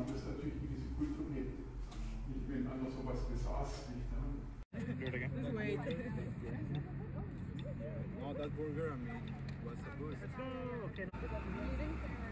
man das natürlich in diese Kultur nicht. Nicht wenn einer sowas besaß. Nicht, Just wait. No, that burger, I mean, was supposed to. Okay.